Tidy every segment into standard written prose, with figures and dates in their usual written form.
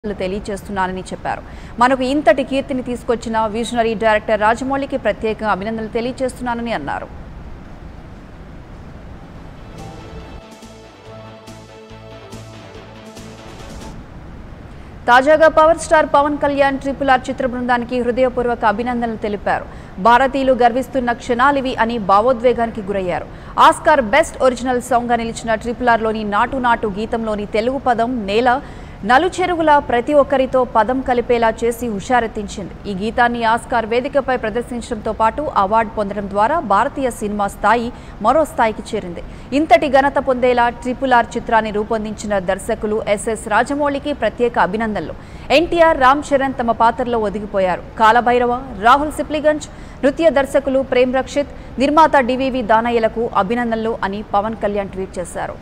తెలియజేస్తున్నానని చెప్పారు. మనకు ఇంతటి కీర్తిని తీసుకొచ్చిన విజనరీ డైరెక్టర్ రాజమౌళికి ప్రత్యేకంగా అభినందనలు తెలియజేస్తున్నానని అన్నారు. తాజాగా power star Pawan Kalyan RRR చిత్ర బృందానికి హృదయపూర్వక అభినందనలు తెలిపారు. భారతీయులు గర్విస్తున్న క్షణాలివి అని భావోద్వేగానికి గురయ్యారు. ఆస్కార్ బెస్ట్ ఒరిజినల్ సాంగ్గా నిలిచిన RRRలోని నాటు నాటు గీతంలోని తెలుగు పదం నేల నలుచెరుగుల ప్రతి ఒక్కరితో పదం కలిపేలా చేసి హుషారెత్తించింది. ఈ గీతాన్ని ఆస్కార్ వేదికపై ప్రదర్శించడంతో పాటు అవార్డు పొందడం ద్వారా భారతీయ సినిమా స్థాయి మరో స్థాయికి చేరింది. ఇంతటి ఘనత పొందేలా RRR చిత్రాన్ని రూపొందించిన దర్శకులు SS రాజమౌళికి ప్రత్యేక అభినందనలు. NTR, రామ్ చరణ్ తమ పాత్రలో ఒదిగిపోయారు. కాలభైరవ, రాహుల్ సిప్లిగంజ్, నృత్య దర్శకులు ప్రేమ్ రక్షిత్, నిర్మాత DVV దానయ్యలకు అభినందనలు అని పవన్ కళ్యాణ్ ట్వీట్ చేశారు.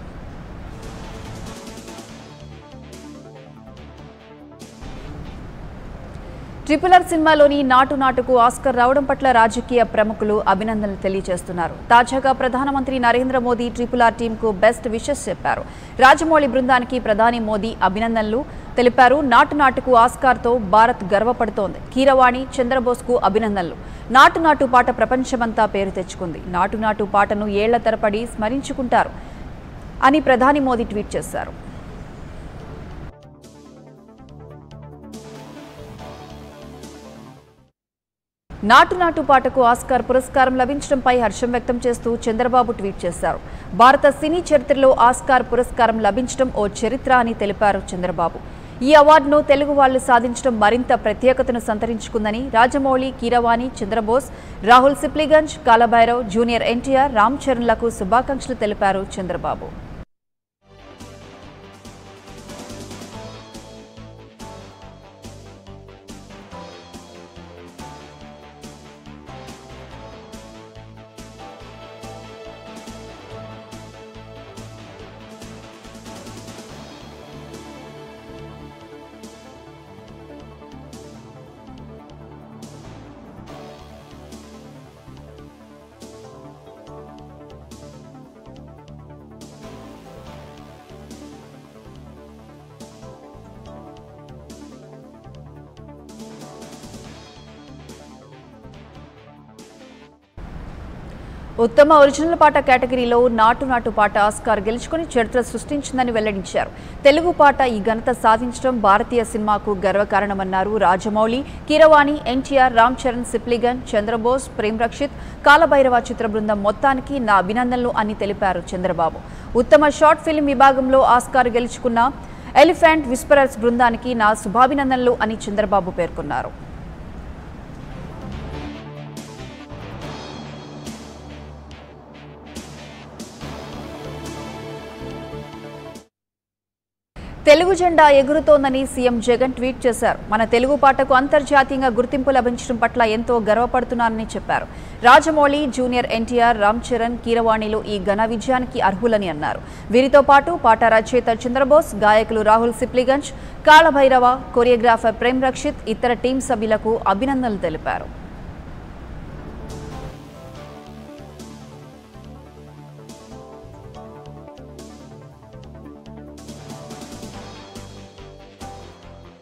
RRR సినిమాలోని నాటు నాటుకు ఆస్కార్ రావడం పట్ల రాజకీయ ప్రముఖులు అభినందనలు తెలియజేస్తున్నారు. తాజాగా ప్రధానమంత్రి నరేంద్ర మోదీ RRR టీంకు బెస్ట్ విషెస్ చెప్పారు. రాజమౌళి బృందానికి ప్రధాని మోదీ అభినందనలు తెలిపారు. నాటు నాటుకు ఆస్కార్తో భారత్ గర్వపడుతోంది. కీరవాణి, చంద్రబోస్కు అభినందనలు. నాటు నాటు పాట ప్రపంచమంతా పేరు తెచ్చుకుంది. నాటు నాటు పాటను ఏళ్ల తరబడి స్మరించుకుంటారు అని ప్రధాని మోదీ ట్వీట్ చేశారు. నాటు నాటు పాటకు ఆస్కార్ పురస్కారం లభించడంపై హర్షం వ్యక్తం చేస్తూ చంద్రబాబు ట్వీట్ చేశారు. భారత సినీ చరిత్రలో ఆస్కార్ పురస్కారం లభించడం ఓ చరిత్ర అని తెలిపారు చంద్రబాబు. ఈ అవార్డును తెలుగు వాళ్లు సాధించడం మరింత ప్రత్యేకతను సంతరించుకుందని రాజమౌళి, కీరవాణి, చంద్రబోస్, రాహుల్ సిప్లిగంజ్, కాలభైరవ్, జూనియర్ NTR, రామ్ చరణ్లకు శుభాకాంక్షలు తెలిపారు చంద్రబాబు. ఉత్తమ ఒరిజినల్ పాట కేటగిరీలో నాటు నాటు పాట ఆస్కార్ గెలుచుకుని చరిత్ర సృష్టించిందని వెల్లడించారు. తెలుగు పాట ఈ ఘనత సాధించడం భారతీయ సినిమాకు గర్వకారణమన్నారు రాజమౌళి. కీరవాణి, NTR, రామ్ చరణ్, సిప్లిగన్, చంద్రబోస్, ప్రేమ్ రక్షిత్, కాలభైరవ చిత్ర బృందం మొత్తానికి నా అభినందనలు అని తెలిపారు చంద్రబాబు. ఉత్తమ షార్ట్ ఫిల్మ్ విభాగంలో ఆస్కార్ గెలుచుకున్న ఎలిఫెంట్ విస్పరర్స్ బృందానికి నా శుభాభినందనలు అని చంద్రబాబు పేర్కొన్నారు. తెలుగు జెండా ఎగురుతోందని సీఎం జగన్ ట్వీట్ చేశారు. మన తెలుగు పాటకు అంతర్జాతీయంగా గుర్తింపు లభించడం పట్ల ఎంతో గర్వపడుతున్నానని చెప్పారు. రాజమౌళి, జూనియర్ NTR, రామ్ చరణ్, కీరవాణిలు ఈ ఘన విజయానికి అర్హులని అన్నారు. వీరితో పాటు పాట రచయిత చంద్రబోస్, గాయకులు రాహుల్ సిప్లిగంజ్, కాలభైరవ, కొరియోగ్రాఫర్ ప్రేమ్ రక్షిత్, ఇతర టీం సభ్యులకు అభినందనలు తెలిపారు.